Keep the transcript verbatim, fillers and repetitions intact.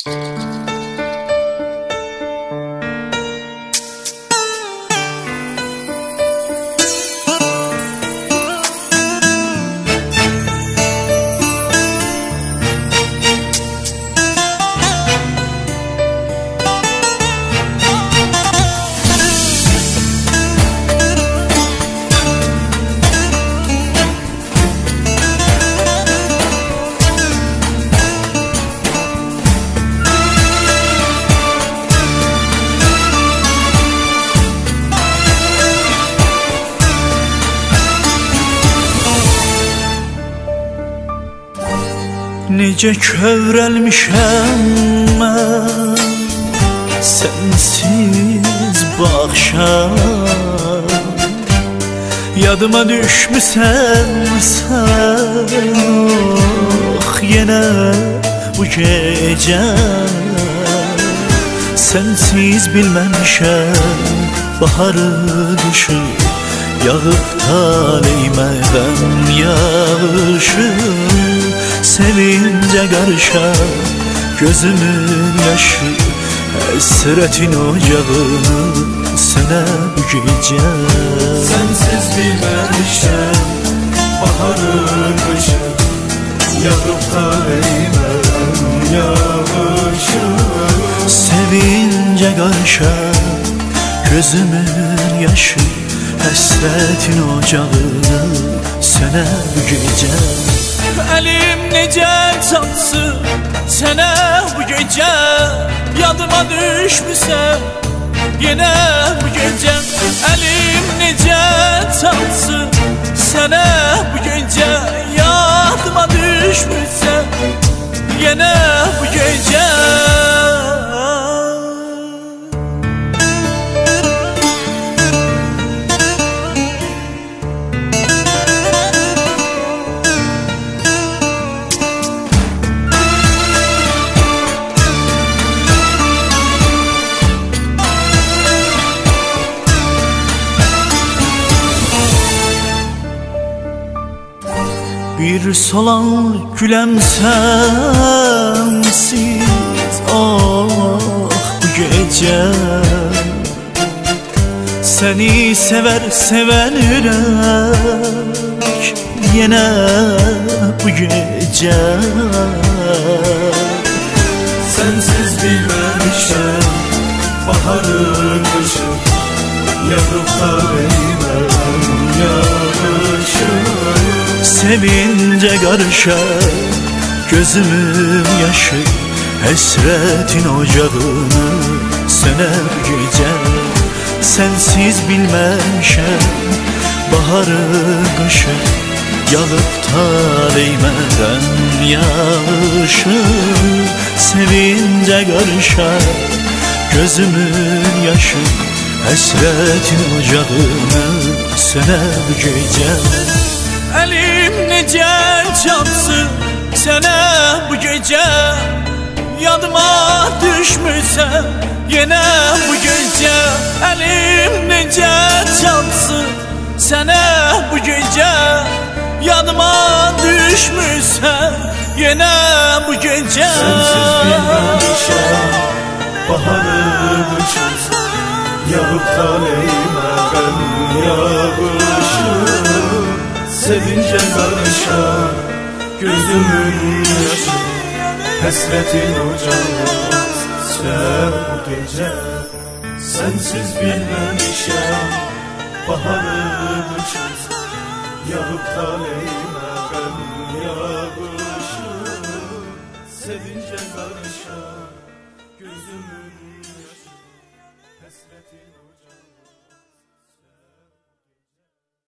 Necə kövrəlmişəm mən sənsiz bu axşam, yadıma düşmüsən sən, ox yenə bu gecə. Sənsiz bilməmişəm baharı qışı, yağıb taleymədən yağışı. Sevince qarışar gözümün yaşı, həsrətin ocağını sənə bu gecə. Sənsiz bilməmişəm baharın qışı, yağıb taleymədən yağışı. Sevince qarışar gözümün yaşı, həsrətin ocağını sənə bu gecə. Əlim necə çatsın sənə bu gecə, yadıma düşmüsən yenə bu gecə. Əlim necə çatsın sənə bu gecə, yadıma düşmüsən yenə bu gecə. Bir solan güləm sənsiz, oh bu gecə. Səni sevər sevən ürək yenə bu gecə. Sənsiz bilməmişəm baharın qışı, yağıb taleymədən yağışı. Sevince qarışar gözümün yaşı, həsrətin ocağını sənə bu gecə. Sənsiz bilməmişəm baharı qışı, yağıb taleymədən yağışı. Sevince qarışar gözümün yaşı, həsrətin ocağını sənə bu gecə. Əlim necə çatsın sənə bu gecə, yadıma düşmüsən yenə bu gecə. Əlim necə çatsın sənə bu gecə, yadıma düşmüsən yenə bu gecə. Sənsiz bilməmişəm baharı qışı, yağıb taleymədən yağışı. Sevince qarışar gözümün yaşı, həsrətin ocağı sən bu gecə. Sənsiz bilməmişəm baharı qışı, yağıb taleymədən yağışı. Sevince qarışar gözümün yaşı, həsrətin ocağı.